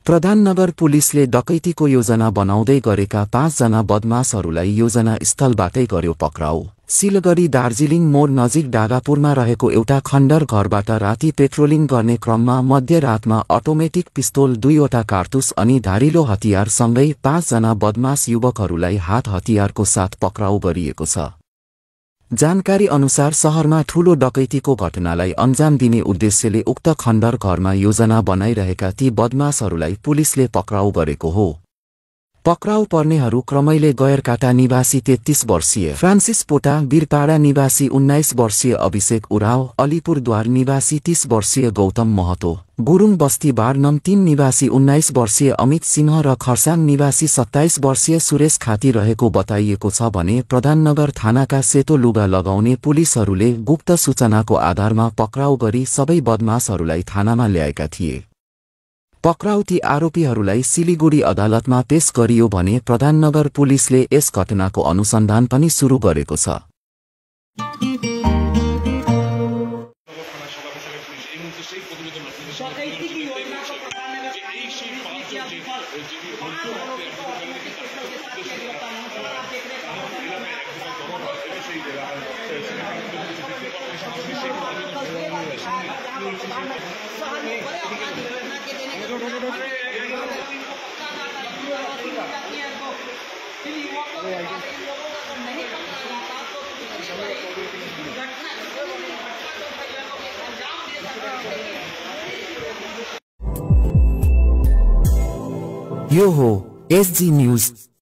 प्रधाननगर पुलिसले डकैतीको योजना बनाउँदै गरेका 5 जना बदमाशहरूलाई योजना स्थलबाटै गर्यो पक्राउ। सिलगढी दार्जिलिङ मोड नजिक डागापुरमा रहेको एउटा खण्डर घरबाट राति पेट्रोलिङ गर्ने क्रममा मध्यरातमा अटोमेटिक पिस्तोल 2वटा कारतुस अनि धारिलो हतियारसँगै 5 जना बदमाश युवकहरूलाई हात हतियारको साथ पक्राउ गरिएको छ। जानकारी अनुसार शहरमा ठूलो डकैतीको घटनालाई अन्जाम दिने उद्देश्यले उक्त खण्डर घरमा योजना बनाइरहेका ती बदमाशहरूलाई पुलिसले पक्राउ गरेको हो। पक्राउ पर्नेहरू क्रमैले गैरकाटा निवासी 33 वर्षीय फ्रान्सिस पोटा, बिरपाडा निवासी 19 वर्षीय अभिषेक उराव, अलिपुरद्वार निवासी 30 वर्षीय गौतम महतो, गुरुङ बस्ती वार्ड नम्बर 3 निवासी 19 वर्षीय अमित सिंह र खरसाङ निवासी 27 वर्षीय सुरेश खाती रहेको बताइएको छ भने प्रधाननगर थानाका सेतो लुगा लगाउने पुलिसहरूले गुप्त सूचनाको आधारमा पक्राउ गरी सबै बदमाशहरूलाई थानामा ल्याएका थिए। पक्राउ ती आरोपीहरूलाई सिलिगुडी अदालतमा पेश गरियो भने प्रधाननगर पुलिसले यस घटनाको अनुसन्धान पनि सुरु गरेको छ। यो हो एसजी न्यूज।